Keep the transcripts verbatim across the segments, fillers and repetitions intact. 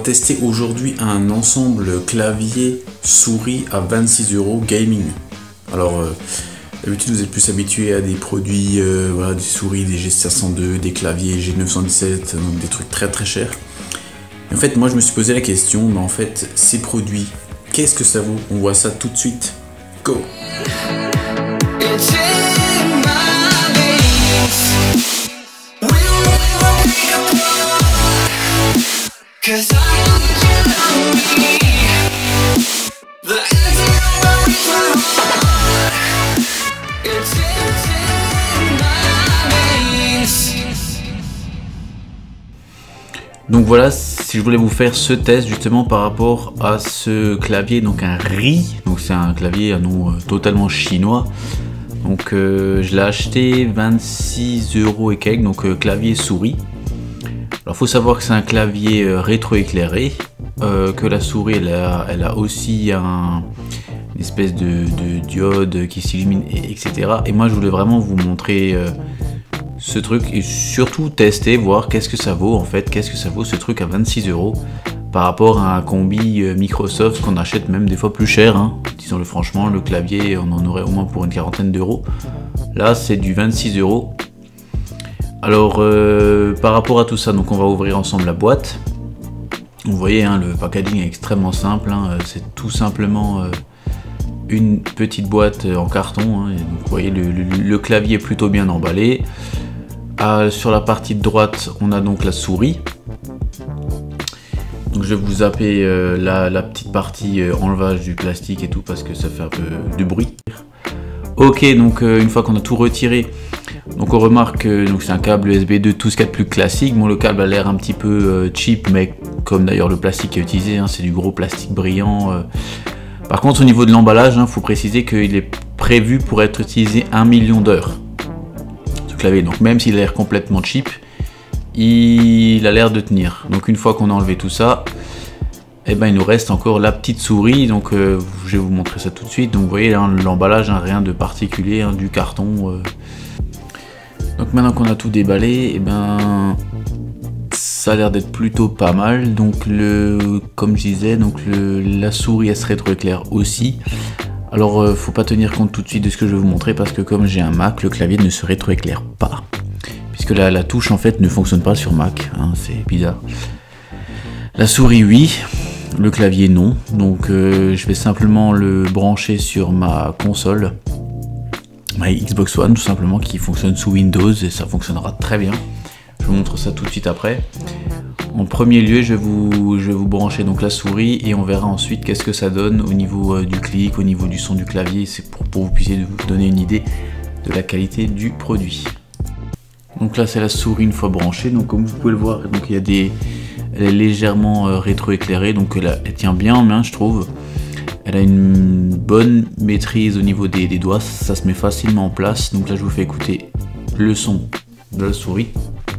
tester aujourd'hui un ensemble clavier souris à vingt-six euros gaming. Alors euh, d'habitude vous êtes plus habitué à des produits, euh, voilà, des souris, des G cinq cent deux, des claviers G neuf cent dix-sept, donc des trucs très très chers. Et en fait moi je me suis posé la question, mais en fait ces produits, qu'est-ce que ça vaut? On voit ça tout de suite. Go! Donc voilà, si je voulais vous faire ce test justement par rapport à ce clavier, donc un R I, donc c'est un clavier à nom euh, totalement chinois. Donc euh, je l'ai acheté vingt-six euros et quelques, donc euh, clavier souris. Alors faut savoir que c'est un clavier euh, rétroéclairé, euh, que la souris elle a, elle a aussi un, une espèce de, de diode qui s'illumine, et, etc. Et moi je voulais vraiment vous montrer euh, ce truc et surtout tester, voir qu'est-ce que ça vaut en fait, qu'est-ce que ça vaut ce truc à vingt-six euros par rapport à un combi Microsoft qu'on achète même des fois plus cher, hein. Disons-le franchement, le clavier on en aurait au moins pour une quarantaine d'euros. Là c'est du vingt-six euros. Alors euh, par rapport à tout ça, donc on va ouvrir ensemble la boîte. Vous voyez hein, le packaging est extrêmement simple, hein. C'est tout simplement euh, une petite boîte en carton, hein. Et donc, vous voyez le, le, le clavier est plutôt bien emballé. Euh, sur la partie de droite on a donc la souris. Donc je vais vous zapper euh, la, la petite partie euh, enlevage du plastique et tout parce que ça fait un peu de bruit. Ok, donc euh, une fois qu'on a tout retiré, donc on remarque que euh, c'est un câble U S B deux, tout ce qu'il y a de plus classique. Bon, le câble a l'air un petit peu euh, cheap, mais comme d'ailleurs le plastique qui est utilisé, hein, c'est du gros plastique brillant. Euh. Par contre au niveau de l'emballage, il hein, faut préciser qu'il est prévu pour être utilisé un million d'heures. Ce clavier, donc même s'il a l'air complètement cheap, il a l'air de tenir. Donc une fois qu'on a enlevé tout ça, et eh ben il nous reste encore la petite souris. Donc euh, je vais vous montrer ça tout de suite. Donc vous voyez hein, l'emballage, hein, rien de particulier, hein, du carton. Euh. Donc maintenant qu'on a tout déballé, et eh ben ça a l'air d'être plutôt pas mal. Donc le, comme je disais, donc le, la souris elle se rétroéclaire aussi. Alors euh, faut pas tenir compte tout de suite de ce que je vais vous montrer parce que comme j'ai un Mac, le clavier ne se rétroéclaire pas. Puisque la, la touche en fait ne fonctionne pas sur Mac, hein, c'est bizarre. La souris oui, le clavier non. Donc euh, je vais simplement le brancher sur ma console, ma Xbox One tout simplement, qui fonctionne sous Windows et ça fonctionnera très bien. Je vous montre ça tout de suite après. En premier lieu, je vais vous, je vais vous brancher donc la souris et on verra ensuite qu'est-ce que ça donne au niveau euh, du clic, au niveau du son du clavier. C'est pour, pour que vous puissiez vous donner une idée de la qualité du produit. Donc là c'est la souris une fois branchée, donc comme vous pouvez le voir, donc il y a des, elle est légèrement euh, rétroéclairée, donc elle, elle tient bien en main je trouve. Elle a une bonne maîtrise au niveau des, des doigts, ça se met facilement en place. Donc là je vous fais écouter le son de la souris.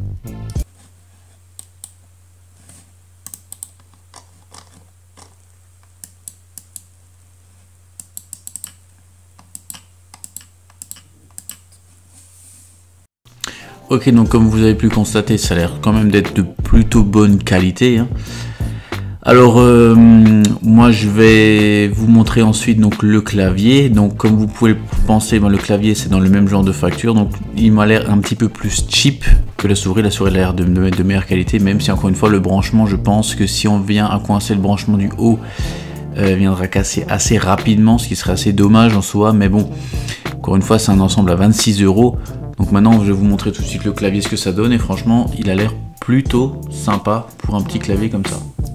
Ok, donc comme vous avez pu le constater, ça a l'air quand même d'être de plutôt bonne qualité, hein. Alors euh, moi je vais vous montrer ensuite donc le clavier. Donc comme vous pouvez le penser, ben, le clavier c'est dans le même genre de facture, donc il m'a l'air un petit peu plus cheap que la souris. La souris a l'air de, de, de meilleure qualité, même si encore une fois le branchement, je pense que si on vient à coincer le branchement du haut, euh, viendra casser assez rapidement, ce qui serait assez dommage en soi. Mais bon, encore une fois c'est un ensemble à vingt-six euros. Donc maintenant je vais vous montrer tout de suite le clavier, ce que ça donne, et franchement il a l'air plutôt sympa pour un petit clavier comme ça.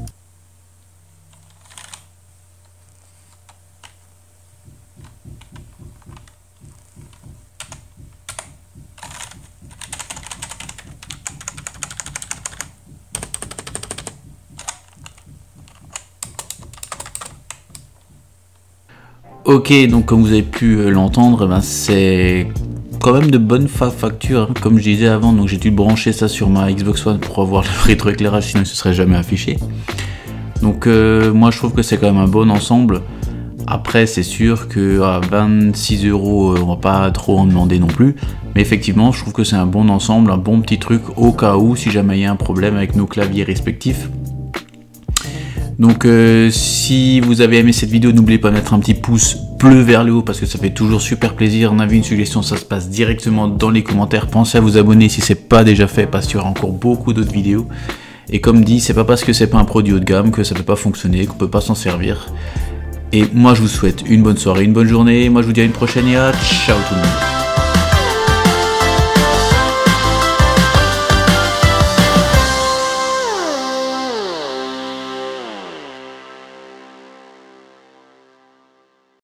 Ok, donc comme vous avez pu l'entendre, ben c'est quand même de bonne facture, hein, comme je disais avant. Donc j'ai dû brancher ça sur ma Xbox One pour avoir le rétroéclairage, sinon il ne se serait jamais affiché. Donc euh, moi je trouve que c'est quand même un bon ensemble. Après c'est sûr qu'à vingt-six euros on va pas trop en demander non plus, mais effectivement je trouve que c'est un bon ensemble, un bon petit truc au cas où si jamais il y a un problème avec nos claviers respectifs. Donc euh, si vous avez aimé cette vidéo, n'oubliez pas de mettre un petit pouce bleu vers le haut parce que ça fait toujours super plaisir. On avait une suggestion, ça se passe directement dans les commentaires. Pensez à vous abonner si c'est pas déjà fait parce qu'il y aura encore beaucoup d'autres vidéos. Et comme dit, c'est pas parce que c'est pas un produit haut de gamme que ça peut pas fonctionner, qu'on peut pas s'en servir. Et moi je vous souhaite une bonne soirée, une bonne journée. Moi je vous dis à une prochaine et à ciao tout le monde.